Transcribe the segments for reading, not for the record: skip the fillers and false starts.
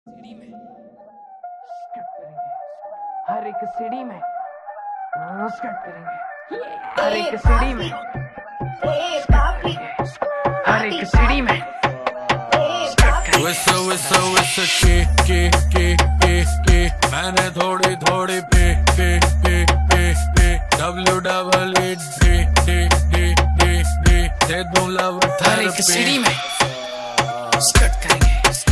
सीढ़ी में हर एक सीढ़ी में स्कट करेंगे, हर एक सीढ़ी में, हर एक सीढ़ी में मैंने थोड़ी थोड़ी पे दे दूं लव हर एक सीढ़ी में स्कट करेंगे।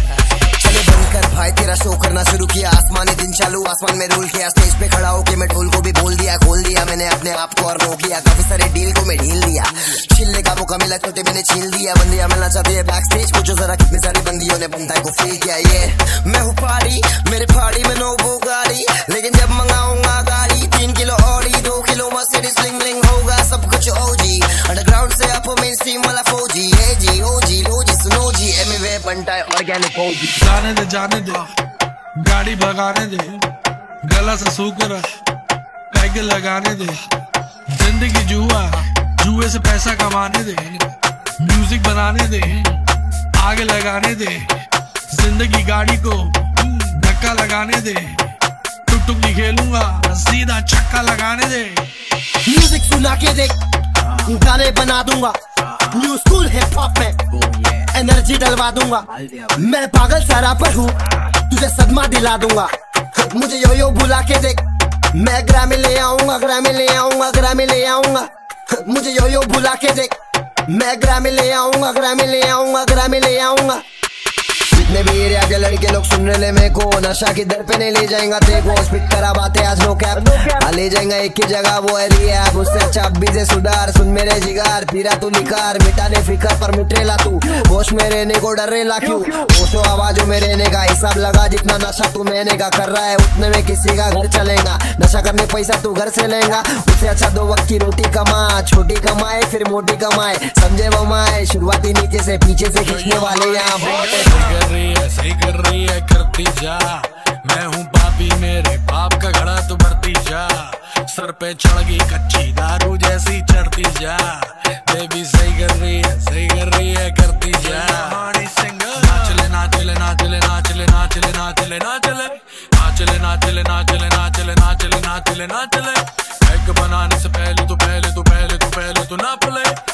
चले बनकर भाई तेरा शो करना शुरू किया, आसमानी दिन चालू आसमान में रोल किया, स्टेज पे खड़ा होके मैं ढोल को भी बोल दिया, खोल दिया मैंने अपने आप को और रो किया, काफी सारे डील को मैं ढील दिया, छिलने का मौका मिला छोटे मैंने छील दिया, बंदियां मिलना चाहती है बैक स्टेज, पूछो जरा कितनी सारी बंदियों ने बनता को फील किया। ये मैं हूँ पारी, मेरे फाड़ी में नो वो गाड़ी, लेकिन जब मंगाऊंगा गाड़ी 3 किलो और 2 किलो मर्सिडीज लिंग लिंग होगा सब कुछ ओजी, अंडरग्राउंड से अप मेन स्ट्रीम वाला फौजी, ए जी ओजी लोजी सुनो जी एमवे बनता है ऑर्गेनिक फौजी। जाने दे गाड़ी भगाने दे, गला से सूकर पैग लगाने दे, जिंदगी जुए से पैसा कमाने दे, म्यूजिक बनाने दे, आगे लगाने दे, जिंदगी गाड़ी को धक्का लगाने दे, टुक टुक नहीं खेलूंगा सीधा छक्का लगाने दे। म्यूजिक सुना के देख गाने बना दूंगा, न्यू स्कूल हिप हॉप में एनर्जी डलवा दूंगा, मैं पागल सारा पर हूँ तुझे सदमा दिला दूंगा, मुझे यो यो बुला के देख मैं ग्रामी ले आऊंगा, ग्रामी ले आऊंगा, ग्रामी ले आऊंगा, मुझे यो यो बुला के देख मैं ग्रामी ले आऊंगा, ग्रामी ले आऊंगा, ग्रामी ले आऊंगा। जितने भी एरिया के लड़के लोग सुन रहे मेरे को, नशा की दर पे नहीं ले जाएगा तेरे को, स्पीड करा बातें आज नो कैप ले जाएगा एक ही जगह वो है रिया, उससे अच्छा अभी से सुधार, सुन मेरे जिगार पीरा तू निकार, मिटाने फिकर पर मिटेला तू, होश में रहने को डरेला क्यों, होशो आवाजों में रहने का हिसाब लगा, जितना नशा तू मैंने का कर रहा है उतने में किसी का घर चलेगा, नशा करने पैसा तू घर से लेगा, उससे अच्छा 2 वक्त की रोटी कमा, छोटी कमाए फिर मोटी कमाए, समझे बमाए शुरुआती नीचे से पीछे से खींचने वाले यहाँ सही कर रही है करती जा, मैं हूँ पापी मेरे पाप का घड़ा तो भरती जा, सर पे चढ़ गई कच्ची दारू जैसी चढ़ती जा, बेबी सही कर रही है करती जा। नाचले नाचले नाचले नाचले नाचले नाचले नाचले नाचले नाचले नाचले नाचले नाचले नाचले नाचले, एग बनाने से पहले तो नाप ले।